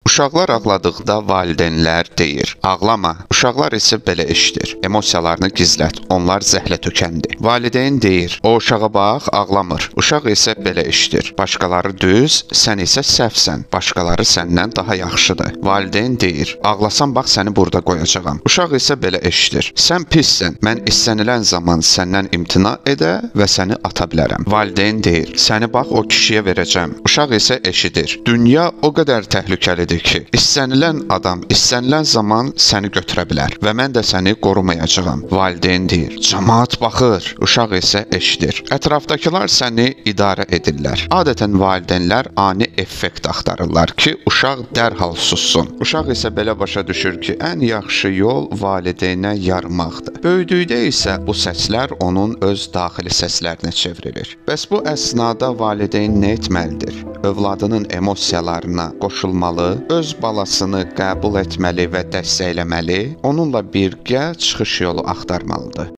Uşaqlar ağladıqda valideynlər deyir, ağlama. Uşaqlar isə belə eşidir, emosiyalarını gizlət, onlar zəhlətökəndir. Valideyn deyir, o uşağa bax, ağlamır. Uşaq isə belə eşidir, başqaları düz, sən isə səhvsən, başqaları səndən daha yaxşıdır. Valideyn deyir, ağlasan bax səni burada qoyacağam. Uşaq isə belə eşidir, sən pissən, mən istənilən zaman səndən imtina edə və səni ata bilərəm. Valideyn deyir, səni bax o kişiyə verəcəm. Uşaq isə eşidir, dünya o qədər təhlükəlidir ki, istənilən adam, istənilən zaman səni götürə bilər və mən də səni qorumayacağam. Valideyn deyir, cəmaət baxır. Uşaq isə eşidir, ətrafdakılar səni idarə edirlər. Adətən valideynlər ani effekt axtarırlar ki, uşaq dərhal sussun. Uşaq isə belə başa düşür ki, ən yaxşı yol valideynə yarmaqdır. Böyüdükdə isə bu səslər onun öz daxili səslərinə çevrilir. Bəs bu əsnada valideyn nə etməlidir? Övladının emosiyalarına qoşulmalı, öz balasını qəbul etməli və dəstəkləməli, onunla birgə çıxış yolu axtarmalıdır.